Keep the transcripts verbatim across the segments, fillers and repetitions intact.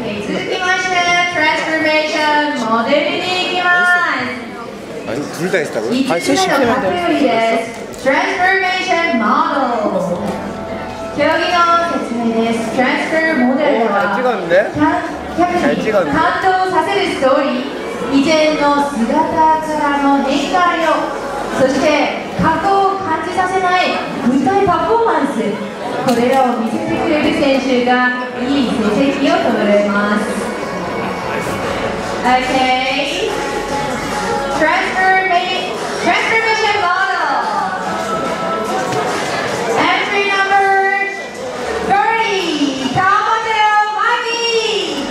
続きまして、トランスフォーメーションモデルに行きます。 아니 둘 다 있다고요? いつつめのカテゴリーです。トランスフォーメーションモデル。競技の説明です。トランスフォーモデルは客に感動させるストーリー、以前の姿からの変化量、そして過去を感じさせない舞台パフォーマンス、これらを見せてくれる選手がいい成績を取れます。Okay. Transformation, transformation model. Entry number thirty, Tamateo Maki.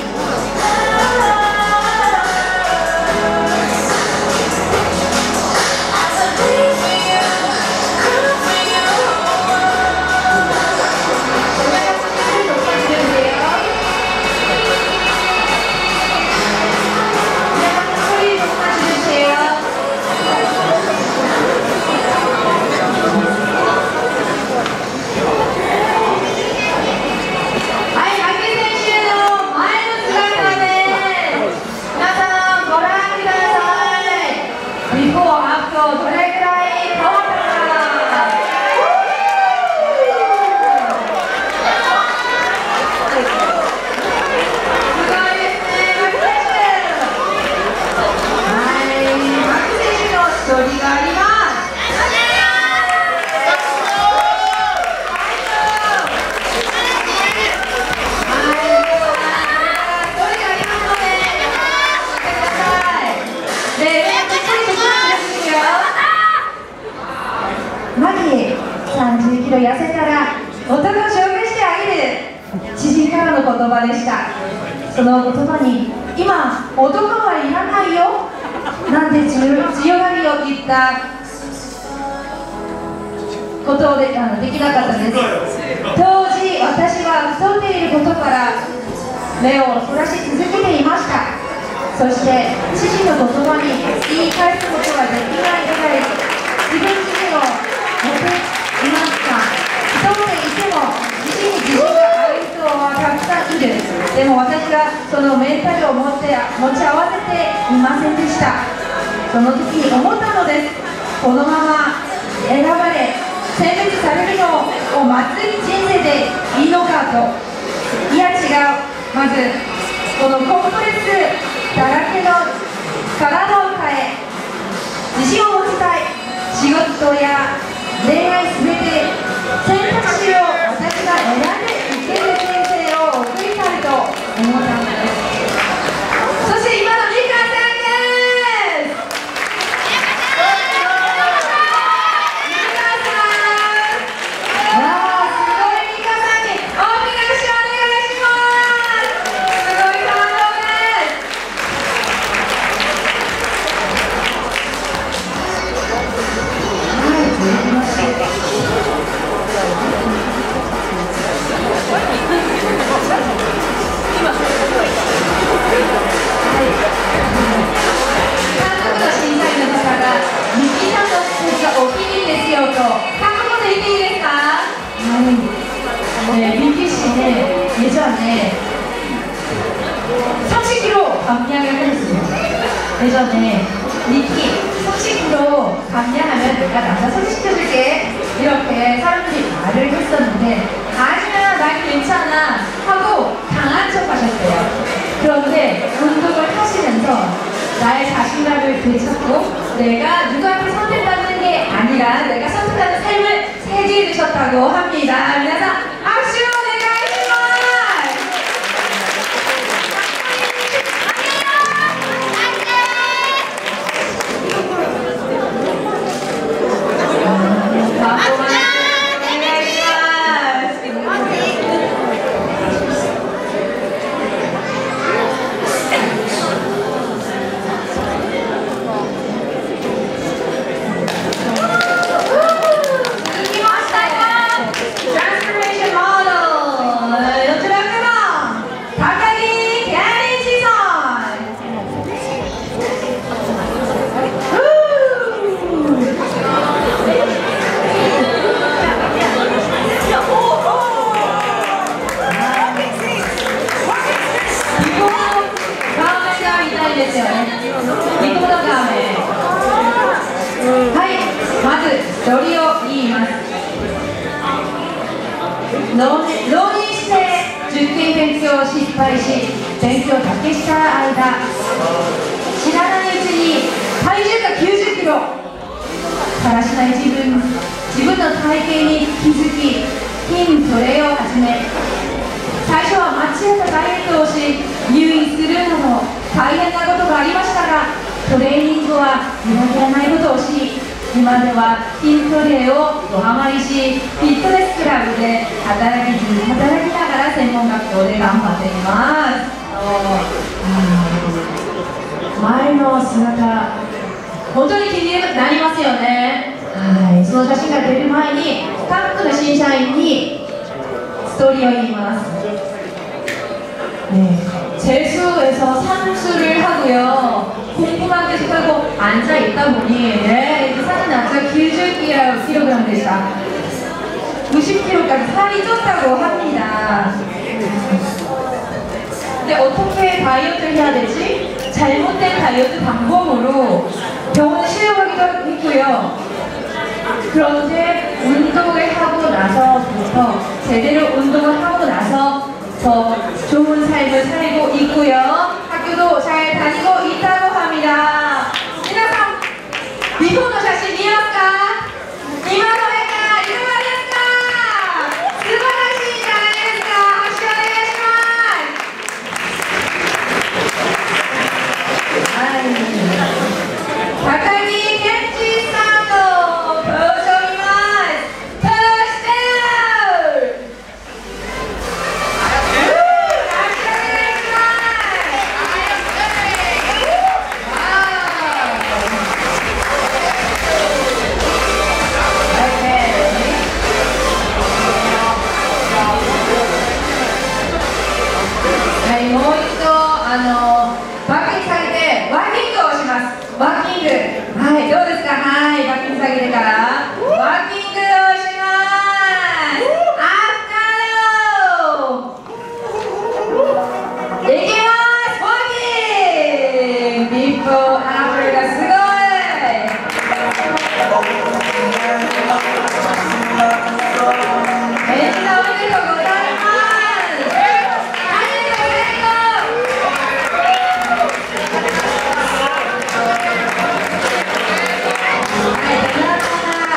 さんじゅっキロ痩せたら男を紹介してあげる知人からの言葉でした。その言葉に今男はいらないよなんて強がりを言ったことであのできなかったです。当時私は太っていることから目をそらし続けていました。そして知人の言葉に言い返すことができないぐらい自分自身を持っていました。太っていても自身に自信がある人はたくさんいる。でも私はそのメンタルを持って持ち合わせていませんでした。その時に思ったのです。このまま選ばれ選別されるのを待つ人生でいいのかと。いや違う。まずこのコンプレックスだらけの体を変え自信を持ちたい。仕事や恋愛すべて選択肢を私が選んでいける人生を送りたいと思ったのです。そして今のミカさんです。ミカさん、わあすごい。ミカさんに大きな拍手お願いします。すごい感動です。はい、続きまして예전에 니키 삼십 킬로그램 감량하면 내가 남자 소개시켜줄게 이렇게 사람들이 말을 했었는데 아니야 난 괜찮아 하고 강한 척 하셨어요. 그런데 운동을 하시면서 나의 자신감을 되찾고 내가 누구한테 선택받는 게 아니라 내가 선택하는 삶을 새기게 되셨다고 합니다. 그래서 박수! Transformation ですよね。リコの画面。はい、まずストーリーを言います。浪人して受験勉強を失敗し、勉強だけした間、知らないうちに体重がきゅうじゅっキロ、だらしない自分自分の体型に気づき、筋トレを始め、最初は間違ったダイエットをし、入院するなど大変なことがありましたが、トレーニングは苦手なないことをし、今では筋トレをドハマりし、フィットネスクラブで働き働きながら専門学校で頑張っています。前の姿、本当に気になりますよね。はい、その写真が出る前に、韓国の新社員にストーリーを言います。네, 재수에서 삼수를 하고요. 공부만 계속하고 앉아 있다 보니 네, 살이 났죠. 구십 킬로그램 되시다. 구십 킬로그램까지 살이 쪘다고 합니다. 근데 어떻게 다이어트를 해야 되지? 잘못된 다이어트 방법으로 병원에 실려가기도 했고요. 그런데 운동을 하고 나서부터 제대로 운동을 하고 나서 더 좋은 삶을 살고 있고요. 학교도 잘 다니고 있다고 합니다. 皆さん、ビフォーの写真見ますか？今の絵がいかがですか？素晴らしいじゃないですか。拍手お願いします。はい。高木健二さんの登場見ます。プッシュ！もう一度あのバックに下げてワーキングをします。ワーキング、はい、どうですか？はい、バックに下げてからワーキングをします。アフターいきます。ワーキングビフォーアフターがすごい。みんなおめでとうございます。はい、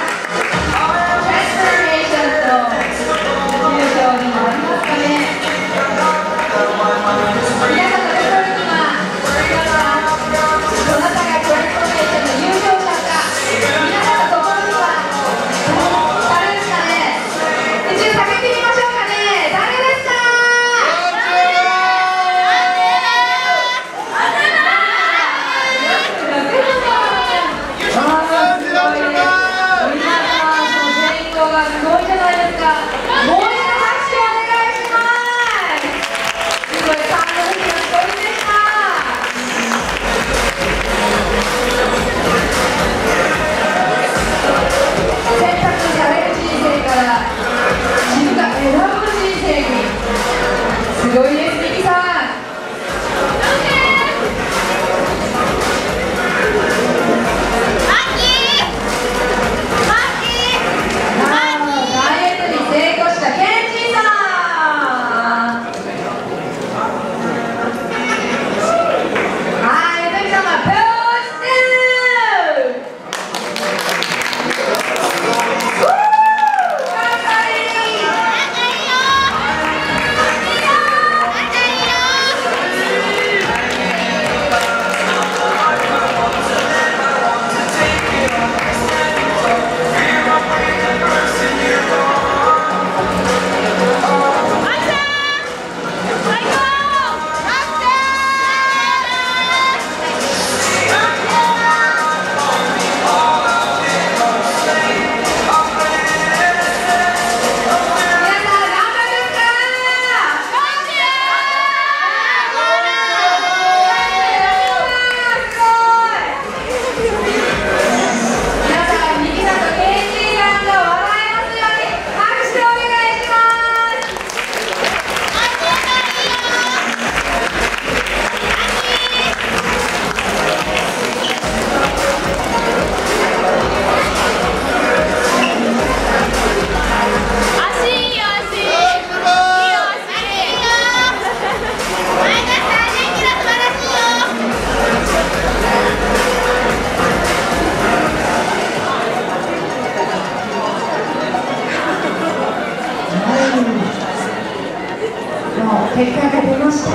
ました。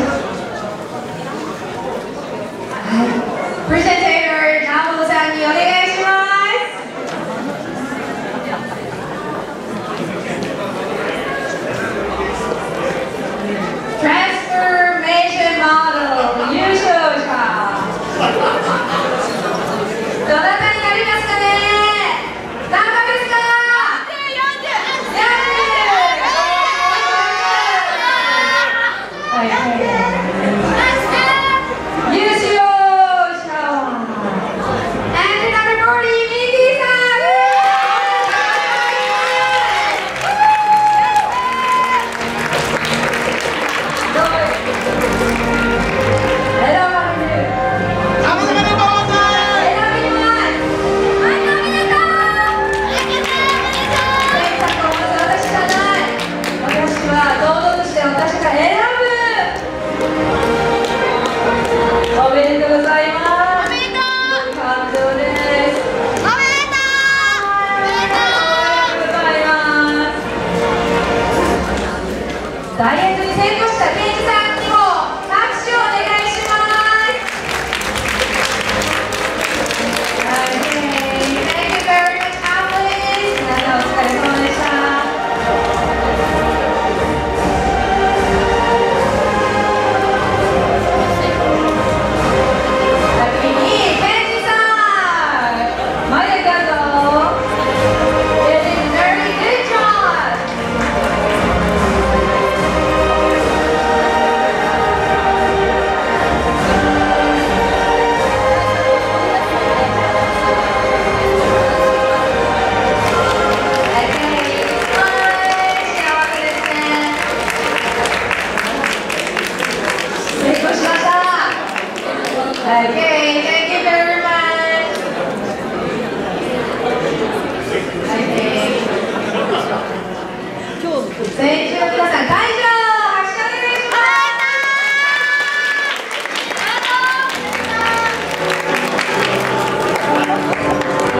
はい、プレゼンテーターナモさんにお願いします。トランスフォーメーションモデル優勝者どなたになりますかね。何番ですか。はいはい